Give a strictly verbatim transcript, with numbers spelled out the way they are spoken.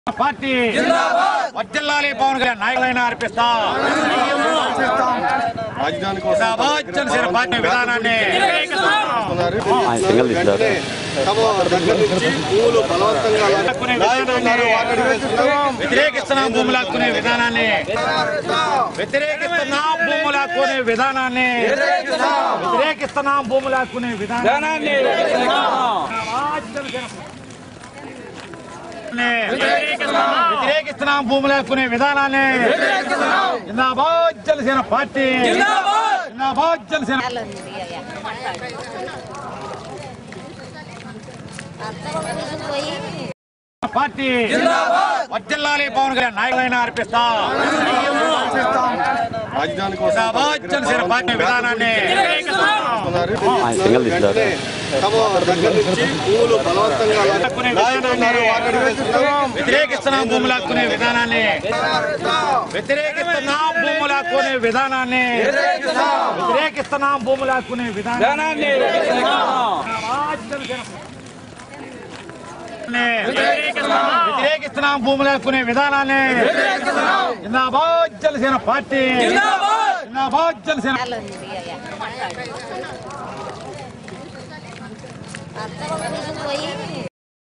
Party వర్ధిల్లాలి పవన్ కళ్యాణ్ నాయకులైన అర్పిస్తాం. జనసేన పార్టీ విధానాన్ని వ్యతిరేకిస్తున్నాం. భూములు లాక్కునే విధానాన్ని వ్యతిరేకిస్తున్నాం. భూములు లాక్కునే విధానాన్ని వ్యతిరేకిస్తున్నాం. భూములు లాక్కునే విధానాన్ని వ్యతిరేకిస్తున్నాం. భూములు లాక్కునే విధానాన్ని జిందాబాద్ జనసేన పార్టీ. జిందాబాద్ జనసేన పార్టీ వర్ధిల్లాలి పవన్ కళ్యాణ్ నాయకులైన అర్పిస్తాం. జిందాబాద్ జనసేన పార్టీ విధానాన్ని వ్యతిరేకిస్తున్నాం. భూములు లాక్కునే విధానాన్ని వ్యతిరేకిస్తున్నాం. భూములు లాక్కునే విధానాన్ని వ్యతిరేకిస్తున్నాం. భూములు లాక్కునే విధానాన్ని వ్యతిరేకిస్తున్నాం. భూములు లాక్కునే విధానాన్ని జిందాబాద్ జనసేన పార్టీ. జిందాబాద్ జనసేన పోయి